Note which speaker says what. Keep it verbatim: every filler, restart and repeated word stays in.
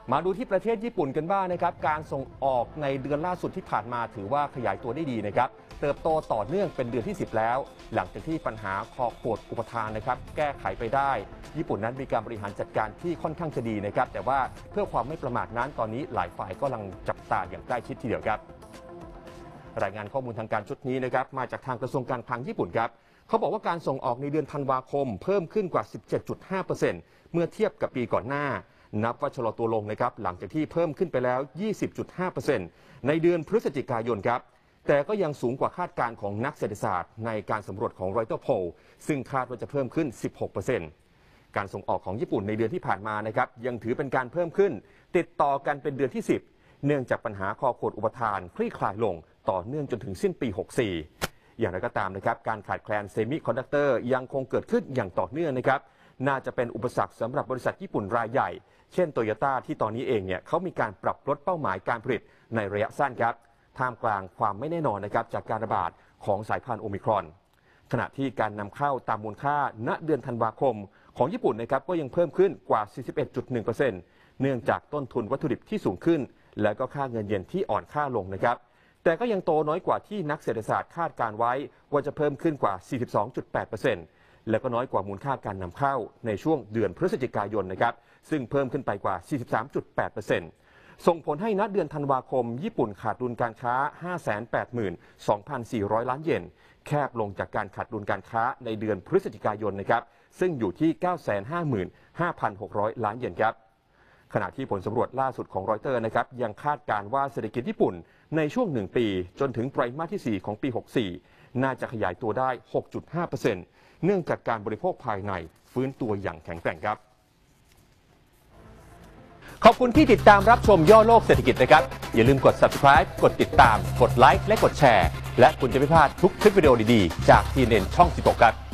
Speaker 1: มาดูที่ประเทศญี่ปุ่นกันบ้างนะครับการส่งออกในเดือนล่าสุดที่ผ่านมาถือว่าขยายตัวได้ดีนะครับเติบโตต่อเนื่องเป็นเดือนที่สิบแล้วหลังจากที่ปัญหาคอขวดอุปทานนะครับแก้ไขไปได้ญี่ปุ่นนั้นมีการบริหารจัดการที่ค่อนข้างจะดีนะครับแต่ว่าเพื่อความไม่ประมาทนั้นตอนนี้หลายฝ่ายก็กำลังจับตาอย่างใกล้ชิดทีเดียวครับรายงานข้อมูลทางการชุดนี้นะครับมาจากทางกระทรวงการคลังญี่ปุ่นครับเขาบอกว่าการส่งออกในเดือนธันวาคมเพิ่มขึ้นกว่า สิบเจ็ดจุดห้าเปอร์เซ็นต์ เมื่อเทียบกับปีก่อนหน้านับว่าชะลอตัวลงนะครับหลังจากที่เพิ่มขึ้นไปแล้ว ยี่สิบจุดห้าเปอร์เซ็นต์ ในเดือนพฤศจิกายนครับแต่ก็ยังสูงกว่าคาดการณ์ของนักเศรษฐศาสตร์ในการสำรวจของรอยเตอร์โพลซึ่งคาดว่าจะเพิ่มขึ้น สิบหกเปอร์เซ็นต์ การส่งออกของญี่ปุ่นในเดือนที่ผ่านมานะครับยังถือเป็นการเพิ่มขึ้นติดต่อกันเป็นเดือนที่สิบเนื่องจากปัญหาคอขวดอุปทานคลี่คลายลงต่อเนื่องจนถึงสิ้นปีหกสี่อย่างไรก็ตามนะครับการขาดแคลนเซมิคอนดักเตอร์ยังคงเกิดขึ้นอย่างต่อเนื่องนะครับน่าจะเป็นอุปสรรคสำหรับบริษัทญี่ปุ่นรายใหญ่เช่นโตโยต้าที่ตอนนี้เองเนี่ยเขามีการปรับลดเป้าหมายการผลิตในระยะสั้นครับท่ามกลางความไม่แน่นอนนะครับจากการระบาดของสายพันธุ์โอมิครอนขณะที่การนำเข้าตามมูลค่าณเดือนธันวาคมของญี่ปุ่นนะครับก็ยังเพิ่มขึ้นกว่า สี่สิบเอ็ดจุดหนึ่งเปอร์เซ็นต์ เนื่องจากต้นทุนวัตถุดิบที่สูงขึ้นและก็ค่าเงินเยนที่อ่อนค่าลงนะครับแต่ก็ยังโตน้อยกว่าที่นักเศรษฐศาสตร์คาดการไว้ว่าจะเพิ่มขึ้นกว่า สี่สิบสองจุดแปดเปอร์เซ็นต์ และก็น้อยกว่ามูลค่าการนำเข้าในช่วงเดือนพฤศจิกายนนะครับซึ่งเพิ่มขึ้นไปกว่า สี่สิบสามจุดแปดเปอร์เซ็นต์ ส่งผลให้ณเดือนธันวาคมญี่ปุ่นขาดดุลการค้า ห้าแสนแปดหมื่นสองพันสี่ร้อย ล้านเยนแคบลงจากการขาดดุลการค้าในเดือนพฤศจิกายนนะครับซึ่งอยู่ที่ เก้าแสนห้าหมื่นห้าพันหกร้อย ล้านเยนครับขณะที่ผลสำรวจล่าสุดของรอยเตอร์นะครับยังคาดการณ์ว่าเศรษฐกิจญี่ปุ่นในช่วงหนึ่งปีจนถึงไตรมาสที่สี่ของปีหกสี่น่าจะขยายตัวได้ หกจุดห้าเปอร์เซ็นต์ เนื่องจากการบริโภคภายในฟื้นตัวอย่างแข็งแกร่งครับขอบคุณที่ติดตามรับชมย่อโลกเศรษฐกิจนะครับอย่าลืมกด ซับสไครบ์ กดติดตามกดไลค์และกดแชร์และคุณจะไม่พลาดทุกคลิปวิดีโอดีๆจาก ที เอ็น เอ็น ช่องสิบหกครับ